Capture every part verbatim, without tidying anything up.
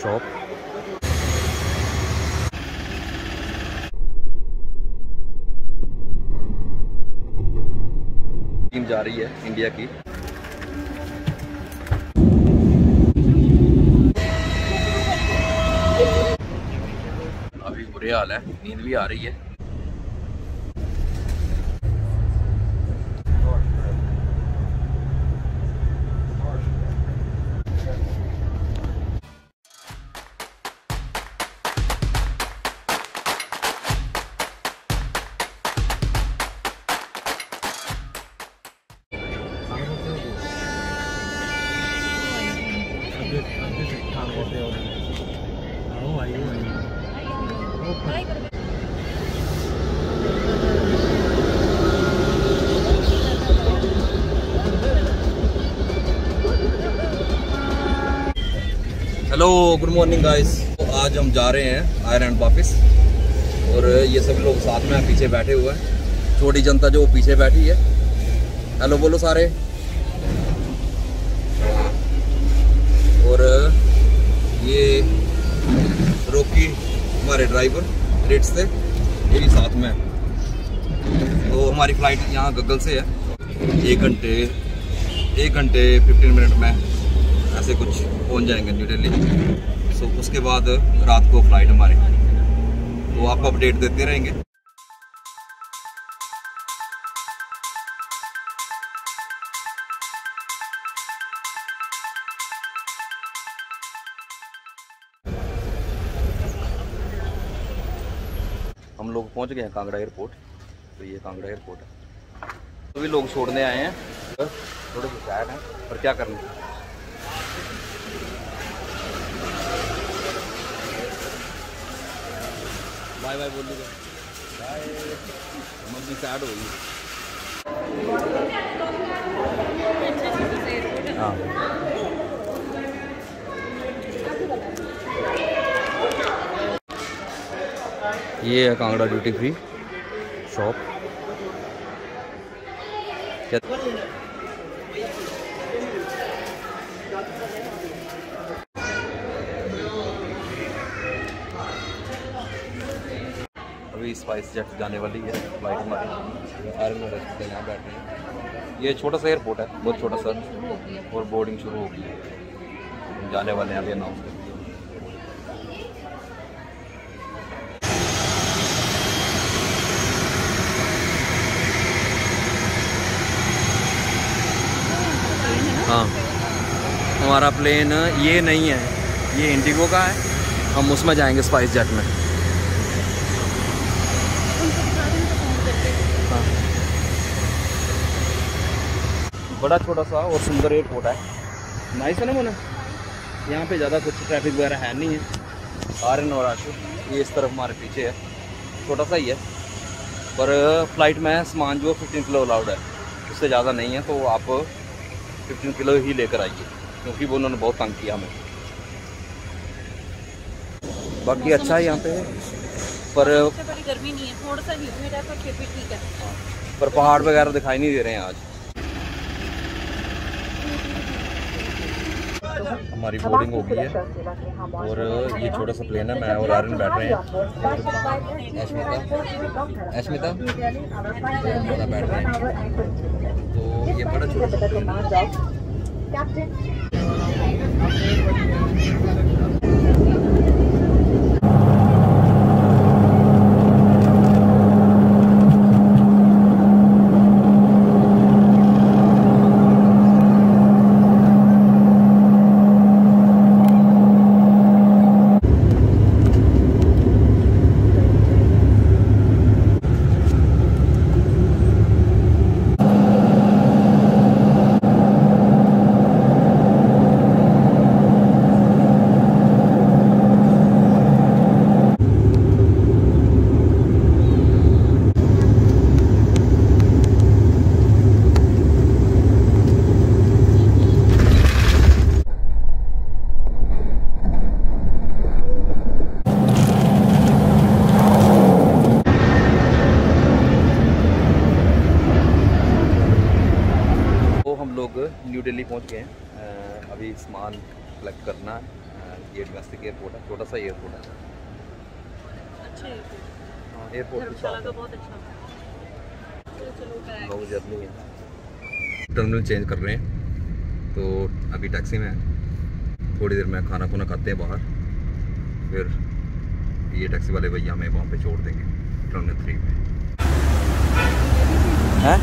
Shop. Team जा रही है इंडिया की। अभी बुरे हाल है, नींद भी आ रही है। Hello, good morning guys. तो आज हम जा रहे हैं आयरलैंड वापस, और ये सभी लोग साथ में पीछे बैठे हुए हैं। छोटी जनता जो पीछे बैठी है, हेलो बोलो सारे। और ये रोकी हमारे ड्राइवर रेट से, ये भी साथ में। तो हमारी फ्लाइट यहाँ गग्गल से है। एक घंटे एक घंटे फिफ्टीन मिनट में ऐसे कुछ पहुँच जाएंगे न्यू दिल्ली। सो उसके बाद रात को फ्लाइट हमारी, तो आपको अपडेट देते रहेंगे। हम लोग पहुंच गए हैं कांगड़ा एयरपोर्ट। तो ये कांगड़ा एयरपोर्ट है। तो भी लोग छोड़ने आए हैं, थोड़े से सैड हैं, पर क्या करना। बाय बाय बोल दीजिए। बाय। मम्मी सैड हो गई। हाँ, ये है कांगड़ा ड्यूटी फ्री शॉप। अभी स्पाइस जेट जाने वाली है फ्लाइट हमारी। आर्मी में यहाँ बैठे हैं। ये छोटा सा एयरपोर्ट है, बहुत छोटा सा, और बोर्डिंग शुरू होगी। हम जाने वाले हैं, अभी अनाउंस कर दिया। हाँ, हमारा प्लेन ये नहीं है, ये इंडिगो का है। हम उसमें जाएंगे स्पाइस जेट में। हाँ, बड़ा छोटा सा और सुंदर एयरपोर्ट है। नाइस है ना मोना। यहाँ पे ज़्यादा कुछ ट्रैफिक वगैरह है नहीं है। आर्यन और आशु ये इस तरफ हमारे पीछे है, छोटा सा ही है। पर फ्लाइट में सामान जो फिफ्टीन किलो अलाउड है, उससे ज़्यादा नहीं है। तो आप फिफ्टीन किलो ही लेकर आइए, क्योंकि वो उन्होंने बहुत तंग किया हमें। बाकी अच्छा है यहाँ पे, पर गर्मी नहीं है, थोड़ा सा ह्यूमिड है, पर फिर भी ठीक है। पर पहाड़ वगैरह दिखाई नहीं दे रहे हैं आज। हमारी बोर्डिंग हो गई है, और ये छोटा सा प्लेन है। मैं और आर्यन बैठ रहे हैं। अश्मिता अश्मिता बैठ रहे हैं। तो ये बड़ा छोटा सा प्लेन है। न्यू दिल्ली पहुंच गए हैं। अभी सामान कलेक्ट करना है। ये डोमेस्टिक एयरपोर्ट है, छोटा सा एयरपोर्ट है। अच्छा एयरपोर्ट, हाँ एयरपोर्ट धर्मशाला का बहुत अच्छा है। चलो बैग लोग जर्नी है। टर्मिनल चेंज कर रहे हैं तो अभी टैक्सी में है। थोड़ी देर में खाना खुना खाते हैं बाहर, फिर ये टैक्सी वाले भैया हमें वहाँ पे छोड़ देंगे टर्मिनल थ्री में। हैं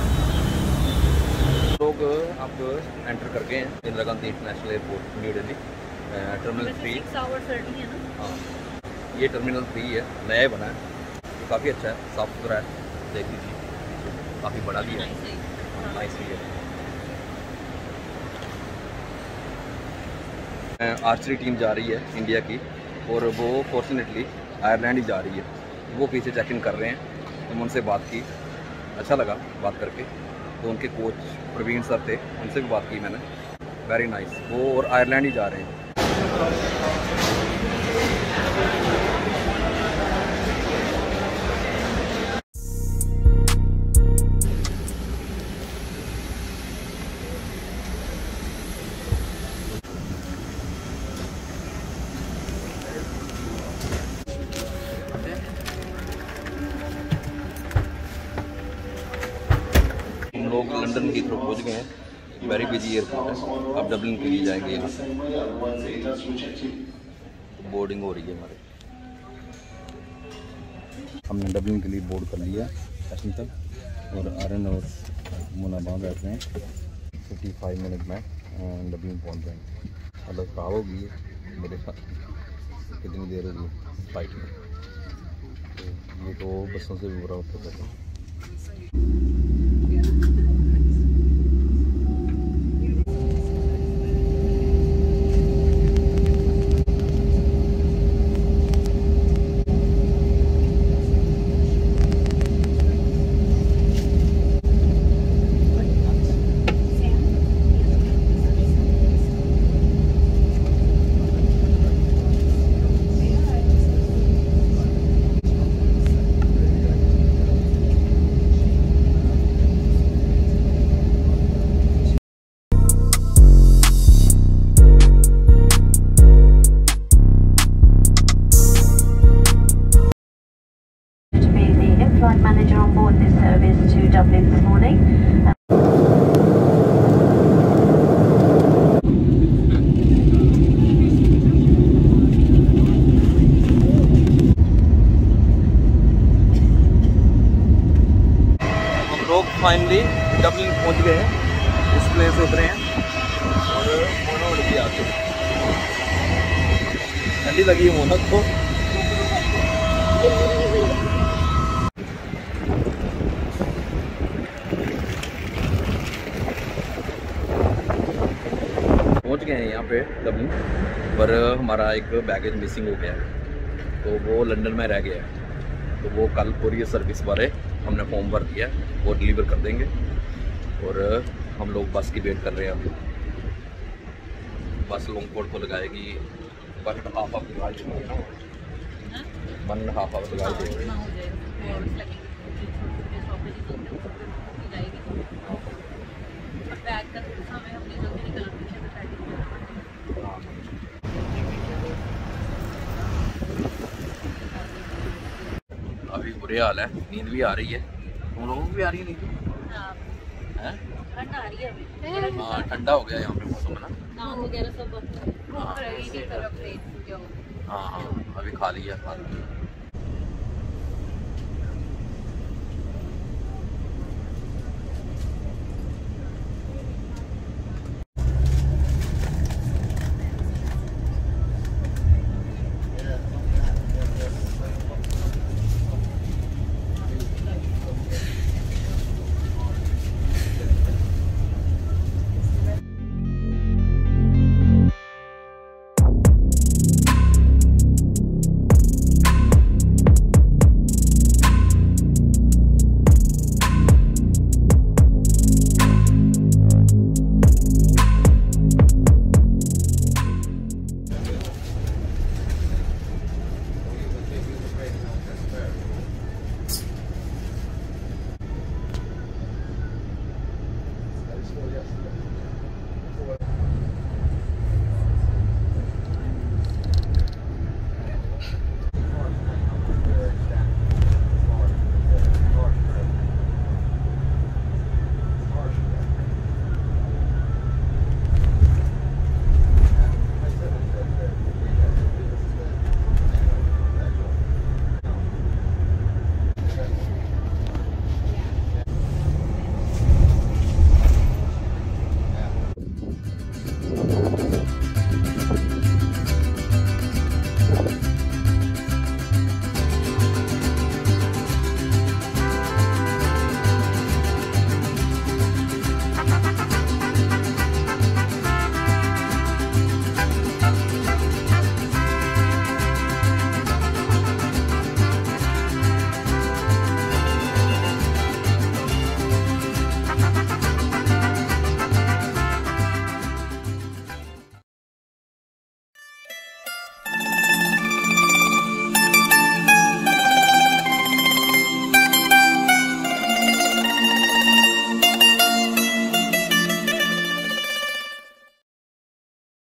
लोग अब एंटर कर गए हैं Indira Gandhi International Airport New Delhi terminal three. Six hours early है ना। हाँ ये टर्मिनल थ्री है, नया ही बना है, काफ़ी अच्छा है, साफ़ सुथरा है, देख लीजिए काफ़ी बड़ा भी है, नाइस भी है। आर्चरी टीम जा रही है इंडिया की और वो फॉर्चुनेटली आयरलैंड ही जा रही है। वो पीछे चेक इन कर रहे हैं, हम उनसे बात की, अच्छा लगा बात करके। तो उनके कोच प्रवीण सर थे, उनसे भी बात की मैंने, वेरी नाइस। वो और आयरलैंड ही जा रहे हैं। हम लोग लंदन की तरफ पहुँच गए हैं, वेरी बिजी एयरपोर्ट है। अब डबलिन के लिए जाएंगे, यहाँ से बोर्डिंग हो रही है हमारी। हमने डबलिन के लिए बोर्ड कर लिया स्टेशन तक और आरन और मुना वहाँ बैठ रहे हैं। फिफ्टी फाइव मिनट में डबलिन पहुँच जाएंगे। हालत खराब हो गई है मेरे साथ, कितनी देर हो गई फ्लाइट में, तो ये तो बसों से भी बुरा होता है। Flight manager on board this service to Dublin this morning. हम लोग फाइनली डबलिन पहुंच गए हैं, इस प्लेन से उतरे हैं और मोना उड़ गया आगे। ठंडी लगी है मोना को। पहुंच गए हैं यहाँ पे डबलिन, पर हमारा एक बैगेज मिसिंग हो गया है, तो वो लंदन में रह गया है। तो वो कल कोरियर सर्विस वाले हमने फॉर्म भर दिया है, वो डिलीवर कर देंगे। और हम लोग बस की वेट कर रहे हैं। अब बस लॉन्गपोर्ट को लगाएगी वन एंड हाफ आवर लगाएगी वन एंड हाफ आवर लगाई देगी। अभी बुरे हाल है, नींद भी आ रही है, तुम लोगों को भी आ रही है नींद? हैं? ठंडा आ रही है अभी। हाँ ठंडा हो गया यहाँ पे मौसम है ना। नाम वगैरह सब घूम रही है तरफ से। हाँ हाँ अभी खा लिया खा लिया।